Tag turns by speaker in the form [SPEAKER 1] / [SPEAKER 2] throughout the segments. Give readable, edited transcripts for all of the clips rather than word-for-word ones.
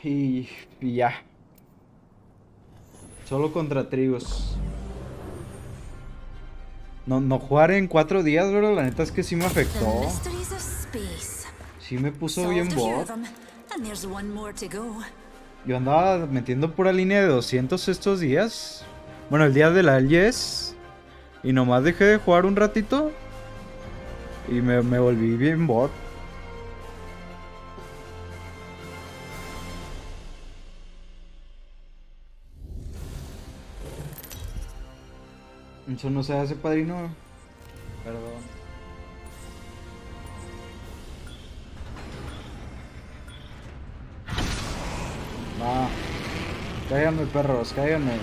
[SPEAKER 1] Y ya. Solo contra trigos. No jugar en 4 días, bro. La neta es que sí me afectó. Sí me puso bien bot. Yo andaba metiendo pura línea de 200 estos días. Bueno, el día de la LGS. Y nomás dejé de jugar un ratito. Y me volví bien bot. Eso no se hace, padrino. Perdón. Va. Cáiganme, perros, cáiganme.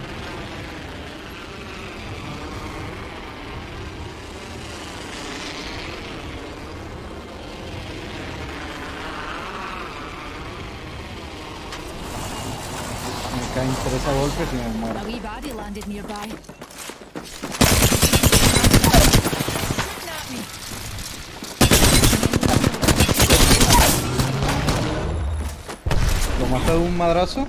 [SPEAKER 1] Me caen 3 a golpes y me muero.
[SPEAKER 2] A wee baddie landed nearby.
[SPEAKER 1] ¿Lo mata de un madrazo?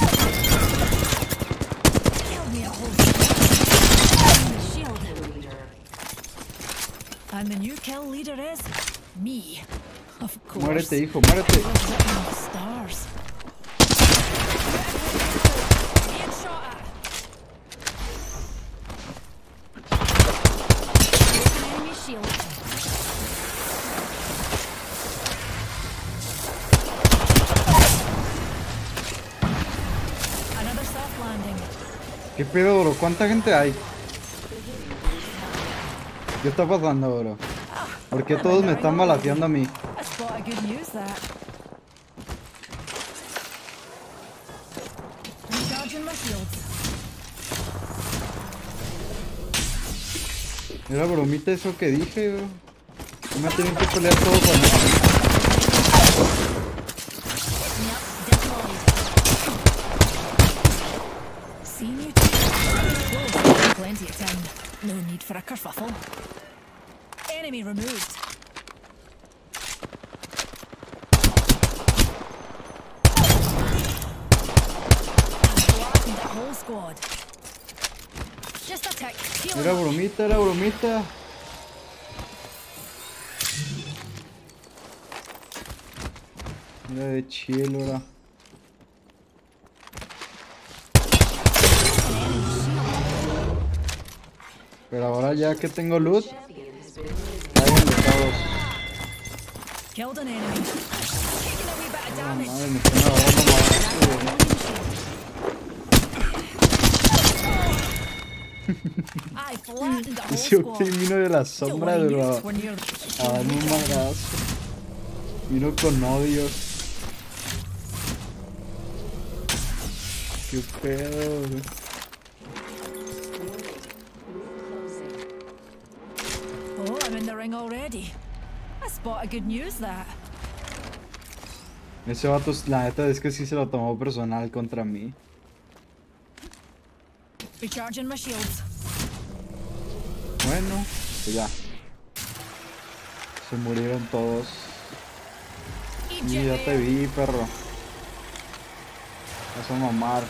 [SPEAKER 2] And the new kill leader is me. Of course.
[SPEAKER 1] Muérete, hijo, muérete.
[SPEAKER 2] Stars. Headshot at. Enemy shield. Another soft landing.
[SPEAKER 1] ¿Qué pedo, bro? ¿Cuánta gente hay? ¿Qué está pasando, bro? ¿Por qué todos me están balaceando a mí?
[SPEAKER 2] I spotted good news that. Recharging my shields.
[SPEAKER 1] Era bromita eso que dije, bro. No me tienen que pelear todos con él.
[SPEAKER 2] Seen you too. Plenty of time. No need for a kerfuffle. Enemy removed. Blackened that whole squad. Just a tick. Healing
[SPEAKER 1] Era
[SPEAKER 2] up.
[SPEAKER 1] bromita, era bromita. Era de chill, ahora. Pero ahora ya que tengo luz, cáiganle todos.
[SPEAKER 2] Killed an enemy. Taking a wee bit of
[SPEAKER 1] No,
[SPEAKER 2] damage.
[SPEAKER 1] madre, me están agarrando madrazos, güey.
[SPEAKER 2] I flattened the whole
[SPEAKER 1] Ese
[SPEAKER 2] squad.
[SPEAKER 1] Octane vino de la sombra,
[SPEAKER 2] Don't
[SPEAKER 1] bro.
[SPEAKER 2] worry, we're near.
[SPEAKER 1] A darme un madrazo. Vino con odio. Qué pedo, güey.
[SPEAKER 2] Oh, I'm in the ring already. I spotted good news that.
[SPEAKER 1] Ese vato, la neta es que sí se lo tomó personal contra mí.
[SPEAKER 2] Recharging my shields.
[SPEAKER 1] Bueno, pues ya. Se murieron todos. Y ya te vi, perro. Vas a mamar.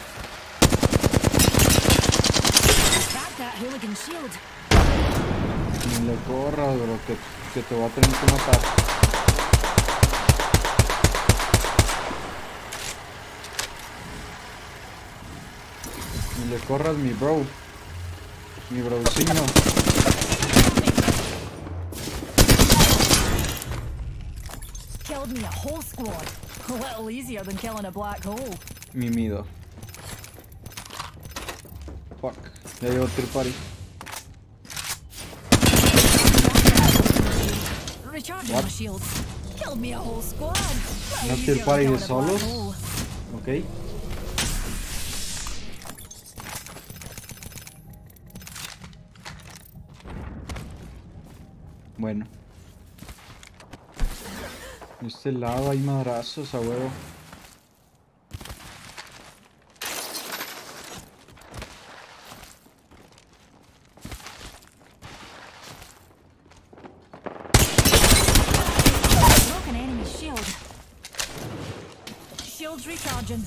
[SPEAKER 2] Grab that hooligan shield.
[SPEAKER 1] Ni le corras, bro, que te va a tener que matar. Ni le corras, mi bro. Mi brocino.
[SPEAKER 2] Killed me a whole squad. A little easier than killing a black hole.
[SPEAKER 1] Mimido. Fuck. Ya llegó Tier Party.
[SPEAKER 2] Recharging
[SPEAKER 1] What?
[SPEAKER 2] my shields. Killed me a whole squad.
[SPEAKER 1] ¿No
[SPEAKER 2] Little
[SPEAKER 1] Tier
[SPEAKER 2] easier
[SPEAKER 1] Party
[SPEAKER 2] than
[SPEAKER 1] de
[SPEAKER 2] killing a black
[SPEAKER 1] solos?
[SPEAKER 2] hole.
[SPEAKER 1] Ok. Bueno. De este lado hay madrazos a huevo.
[SPEAKER 2] Broken enemy shield. shields recharging.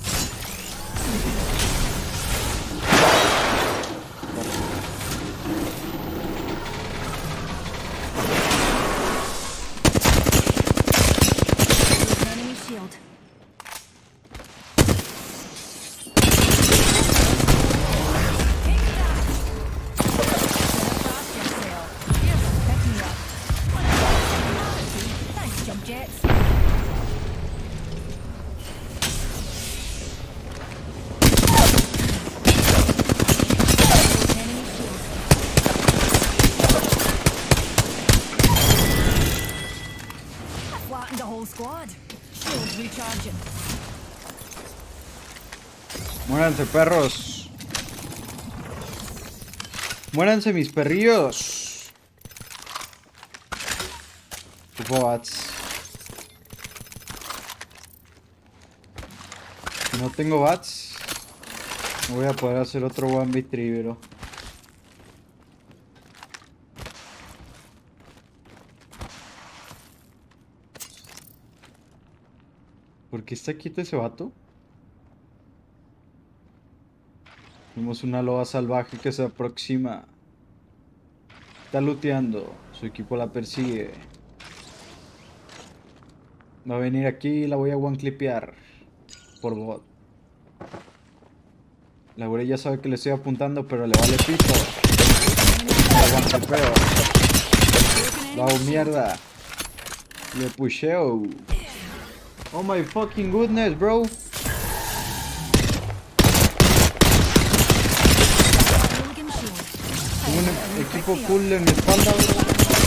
[SPEAKER 2] Enemy shield. Jets. Flattened the whole squad. Shields recharging.
[SPEAKER 1] Muéranse, perros. Muéranse, mis perrillos. Tipo bats. Si no tengo bats, no voy a poder hacer otro 1v3, bro. ¿Por qué está quieto ese vato? Vemos una loba salvaje que se aproxima. Está looteando. Su equipo la persigue. Va a venir aquí y la voy a one-clipear. Por bot. La güey ya sabe que le estoy apuntando, pero le vale pito. La one-clipeo. La hago mierda. Le pusheo. Oh my fucking goodness, bro. Tengo un equipo cool en mi espalda, bro.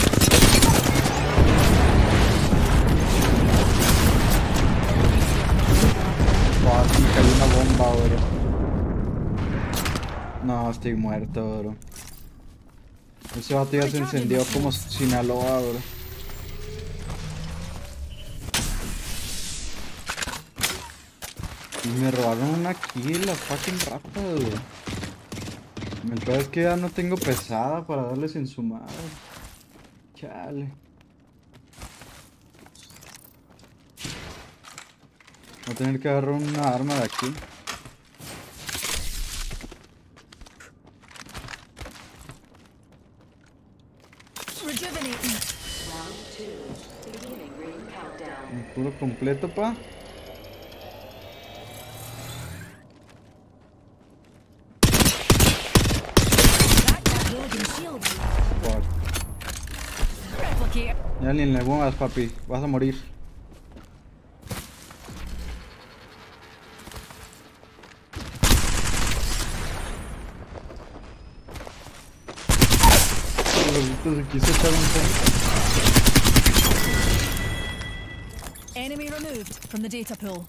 [SPEAKER 1] Aquí cayó una bomba, bro. No, estoy muerto, bro. Ese vato ya se encendió como Sinaloa, bro. Y me robaron una kill, la fucking rata, bro. El peor es que ya no tengo pesada para darles en su madre. Chale. Voy a tener que agarrar una arma de aquí. Un puro completo, pa. Ya ni le pongas, papi. Vas a morir. Se quiso echar un
[SPEAKER 2] Enemy removed from the data pool.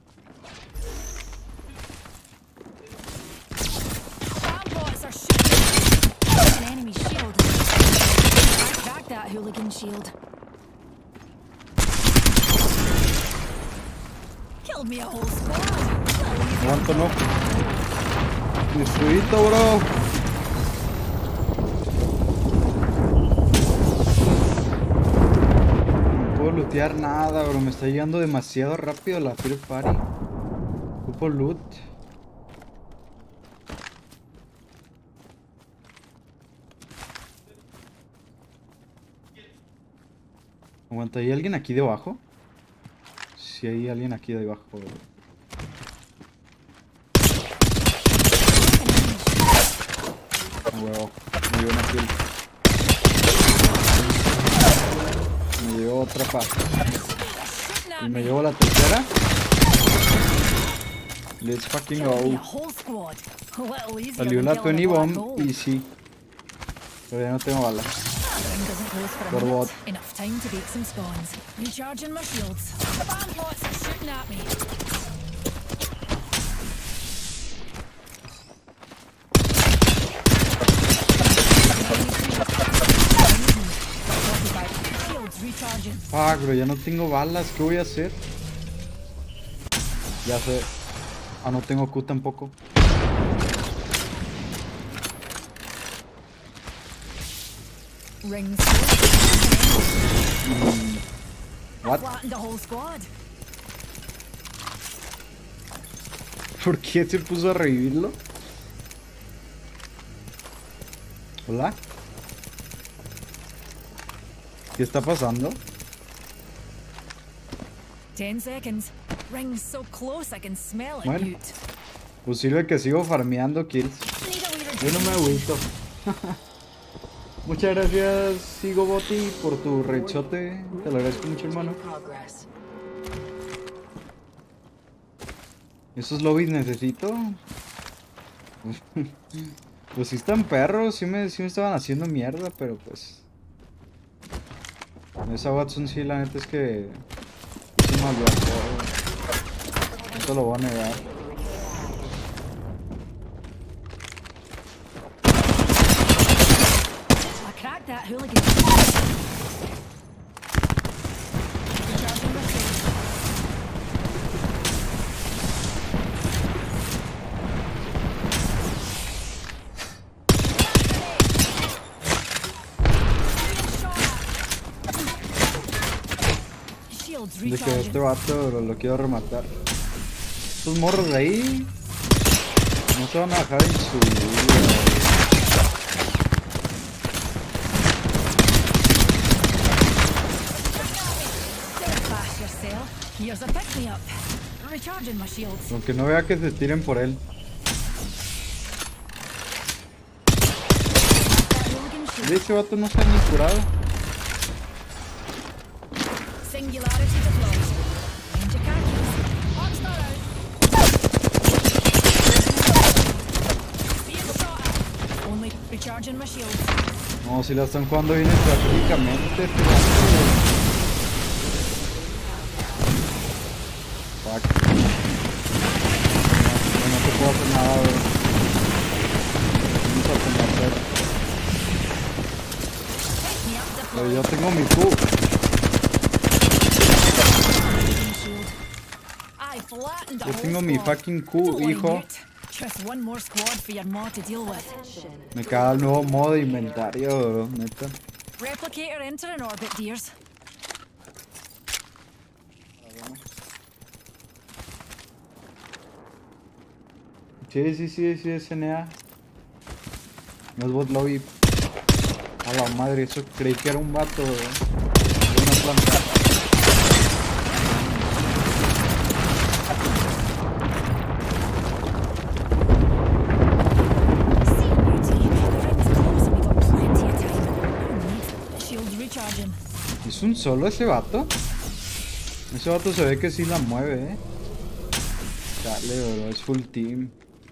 [SPEAKER 2] Bots are shooting. An enemy shield. I cracked that hooligan shield. Killed me a whole squad.
[SPEAKER 1] Aguanto, no. Destruito, bro. No puedo lootear nada, bro. Me está llegando demasiado rápido la Free Party. Ocupo loot. Aguanta, ¿hay alguien aquí debajo? Si hay alguien aquí debajo, bro. Huevo, me llevo una kill. Me llevo otra pa. Y me llevo la tercera. Let's fucking go. Salió la 20 bomb y sí. Pero ya no tengo balas. Por bot.
[SPEAKER 2] Enough time to bake some scones. Recharging my shields. The band bots are shooting at me.
[SPEAKER 1] Fuck, bro, ya no tengo balas. ¿Qué voy a hacer? Ya sé. Ah, no tengo Q tampoco.
[SPEAKER 2] Rings.
[SPEAKER 1] What?
[SPEAKER 2] Flattened the whole squad.
[SPEAKER 1] ¿Por qué se puso a revivirlo? ¿Hola? ¿Qué está pasando?
[SPEAKER 2] 10 seconds. Ring's so close I can smell it.
[SPEAKER 1] Bueno.
[SPEAKER 2] Good.
[SPEAKER 1] Pues sirve que sigo farmeando kills.
[SPEAKER 2] Need a wee
[SPEAKER 1] Yo no me agüito. Muchas gracias, Sigo Boti, por tu rechote. Te lo agradezco mucho, hermano. ¿Esos lobbies necesito? Pues sí están perros, sí me estaban haciendo mierda, pero pues... Esa Watson sí, la neta es que... hizo mal juego. No te lo voy a negar.
[SPEAKER 2] I cracked that hooligan. Recharging my shield. Shields
[SPEAKER 1] De que este
[SPEAKER 2] recharging.
[SPEAKER 1] vato lo quiero rematar. Estos morros de ahí... no se van a dejar en su vida.
[SPEAKER 2] Don't bash yourself. Here's a pick me up. Recharging my shields.
[SPEAKER 1] Aunque no vea que se tiren por él.
[SPEAKER 2] That hooligan shield.
[SPEAKER 1] De ese vato no está ni curado.
[SPEAKER 2] Singularity deployed. Ninja khakis. Rockstar out. Being shot at. Only recharging my shields.
[SPEAKER 1] No, si la están jugando bien estratégicamente. Este vato. Fuck. No te puedo hacer nada, bro. Vamos a conocer.
[SPEAKER 2] Pick me up
[SPEAKER 1] Pero
[SPEAKER 2] deployed.
[SPEAKER 1] yo tengo mi Q.
[SPEAKER 2] Shield. I flattened the
[SPEAKER 1] Yo
[SPEAKER 2] whole
[SPEAKER 1] tengo mi
[SPEAKER 2] squad.
[SPEAKER 1] fucking Q,
[SPEAKER 2] Don't worry,
[SPEAKER 1] hijo.
[SPEAKER 2] mate. Just one more squad for your maw to deal with.
[SPEAKER 1] Me caga el nuevo modo de inventario, bro. Neta.
[SPEAKER 2] Replicator entering orbit, dears.
[SPEAKER 1] Sí, es NA. No es bot lobby. A la madre, eso creí que era un vato, bro. De una planta.
[SPEAKER 2] Senior team, the ring's close and we got plenty of time. No need. Shields recharging.
[SPEAKER 1] ¿Es un solo ese vato? Ese vato se ve que sí la mueve, Dale, bro, es full team.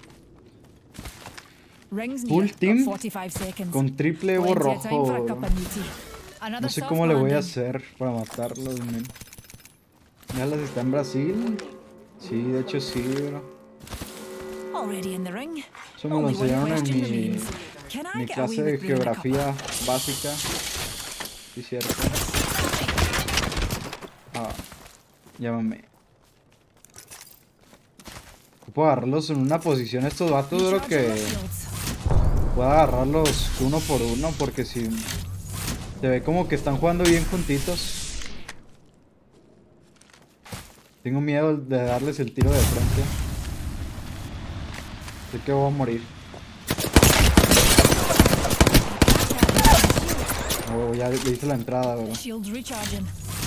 [SPEAKER 2] Rings
[SPEAKER 1] Full
[SPEAKER 2] near.
[SPEAKER 1] team
[SPEAKER 2] Got 45 seconds.
[SPEAKER 1] Con triple Evo
[SPEAKER 2] Plenty of time
[SPEAKER 1] rojo,
[SPEAKER 2] for a
[SPEAKER 1] bro.
[SPEAKER 2] cup of meaty. Another
[SPEAKER 1] No sé
[SPEAKER 2] soft
[SPEAKER 1] cómo le voy a
[SPEAKER 2] landing.
[SPEAKER 1] hacer para matarlos, men. ¿Ya las está en Brasil? Sí, de hecho sí, bro.
[SPEAKER 2] Already in the ring.
[SPEAKER 1] Eso me lo
[SPEAKER 2] Only one
[SPEAKER 1] enseñaron en
[SPEAKER 2] question
[SPEAKER 1] mi
[SPEAKER 2] remains. Can I get
[SPEAKER 1] clase
[SPEAKER 2] away
[SPEAKER 1] de
[SPEAKER 2] with brewing a cup?
[SPEAKER 1] geografía básica. Sí, cierto. Llámame. Puedo agarrarlos en una posición estos vatos, bro,
[SPEAKER 2] Recharging my
[SPEAKER 1] que
[SPEAKER 2] shields.
[SPEAKER 1] puedo agarrarlos uno por uno, porque si se ve como que están jugando bien juntitos. Tengo miedo de darles el tiro de frente. Sé que voy a morir. Oh, ya le hice la entrada, bro.
[SPEAKER 2] Shields recharging.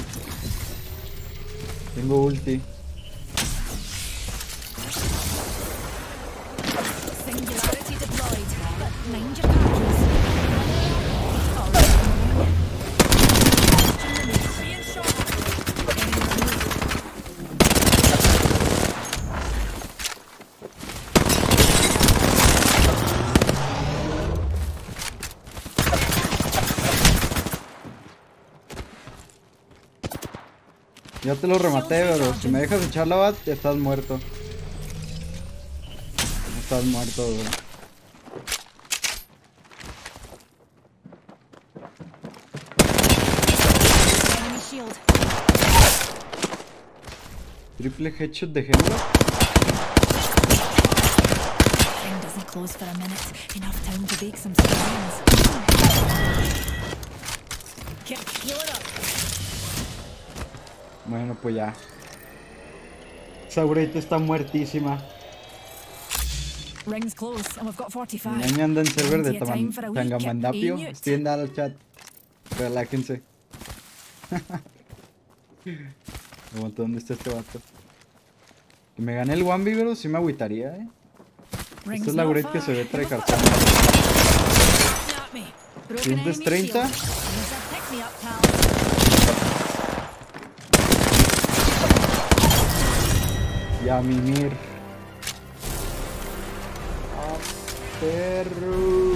[SPEAKER 1] Tengo ulti.
[SPEAKER 2] Singularity deployed. But mind your packies. Already in the ring. Question remains. Being shot at. Enemy removed.
[SPEAKER 1] Ya te lo rematé, bro. Si me dejas echar la bat, ya estás muerto. Estás muerto, bro.
[SPEAKER 2] Enemy shield.
[SPEAKER 1] Triple headshot de Hemlock.
[SPEAKER 2] Ring doesn't close for a minute. Enough time to bake some screens. Heal it up.
[SPEAKER 1] Bueno, pues ya. Esa ahorita está muertísima.
[SPEAKER 2] Ring's close, and we've got 45.
[SPEAKER 1] Mañana anda en server de
[SPEAKER 2] Plenty of time for a wee
[SPEAKER 1] Tangamandapio.
[SPEAKER 2] kick,
[SPEAKER 1] Estoy en el chat. Relájense. Aguanta, ¿dónde está este vato? Que me gané el 1v, bro, sí me agüitaría, Esta es la Gret que se ve tryhardando. ¿Sientes 30? Y a mimir. ¡Ah, perro!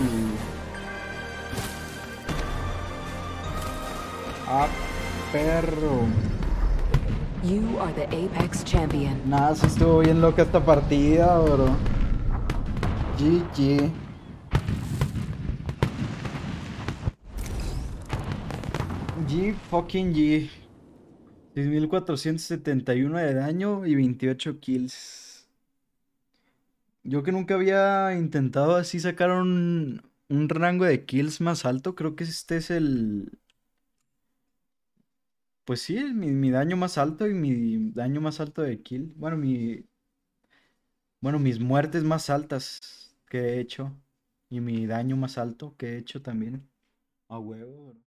[SPEAKER 1] ¡Ah, perro!
[SPEAKER 3] You are the Apex champion.
[SPEAKER 1] Nada, sí estuvo bien loca esta partida, bro. GG. G fucking G. 6471 de daño y 28 kills. Yo que nunca había intentado así sacar un rango de kills más alto. Creo que este es el... Pues sí, mi daño más alto y mi daño más alto de kill. Bueno, mis muertes más altas que he hecho. Y mi daño más alto que he hecho también. A huevo, bro.